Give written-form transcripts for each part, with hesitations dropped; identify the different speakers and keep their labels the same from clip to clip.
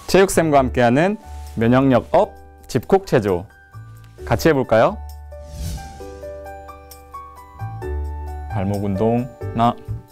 Speaker 1: 체육쌤과 함께하는 면역력 업 집콕 체조 같이 해볼까요? 발목 운동 하나,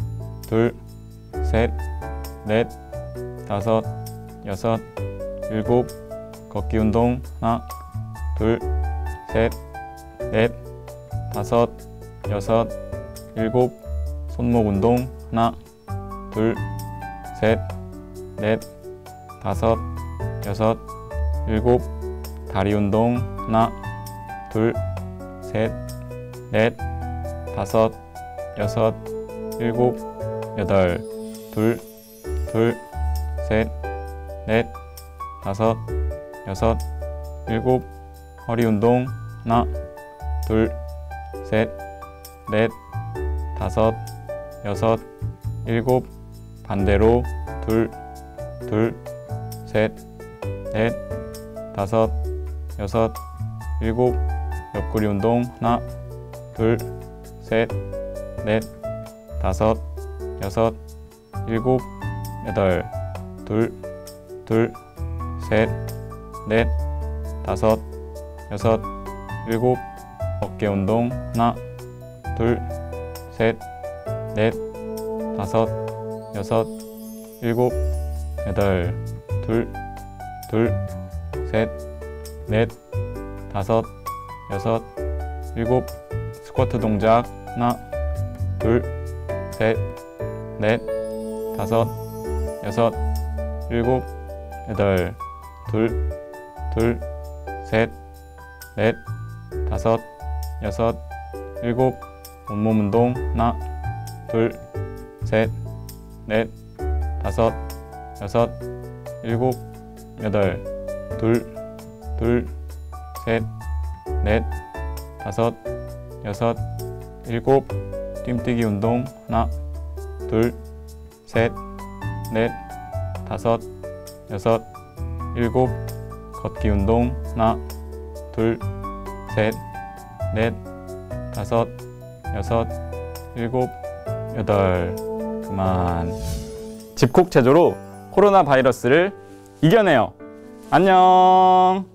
Speaker 1: 둘, 셋, 넷, 다섯, 여섯, 일곱. 걷기 운동 하나, 둘, 셋, 넷, 다섯, 여섯, 일곱. 손목 운동 하나, 둘, 셋, 넷, 다섯, 여섯, 일곱. 다리 운동 하나, 둘, 셋, 넷, 다섯, 여섯, 일곱, 여덟. 둘, 둘, 셋, 넷, 다섯, 여섯, 일곱. 허리 운동 하나, 둘, 셋, 넷, 다섯, 여섯, 일곱. 반대로 둘, 둘, 셋, 넷, 다섯, 여섯, 일곱. 옆구리 운동 하나, 둘, 셋, 넷, 다섯, 여섯, 일곱, 여덟. 둘, 둘, 셋, 넷, 다섯, 여섯, 일곱. 어깨 운동 하나, 둘, 셋, 넷, 다섯, 여섯, 일곱, 여덟. 둘, 둘, 셋, 넷, 다섯, 여섯, 일곱. 스쿼트 동작 하나, 둘, 셋, 넷, 다섯, 여섯, 일곱, 여덟. 둘, 둘, 셋, 넷, 다섯, 여섯, 일곱. 온몸 운동 하나, 둘, 셋, 넷, 다섯, 여섯, 일곱, 여덟. 둘, 둘, 셋, 넷, 다섯, 여섯, 일곱. 뜀뛰기 운동 하나, 둘, 셋, 넷, 다섯, 여섯, 일곱. 걷기 운동 하나, 둘, 셋, 넷, 다섯, 여섯, 일곱, 여덟. 그만. 집콕 체조로 코로나 바이러스를 이겨내요. 안녕.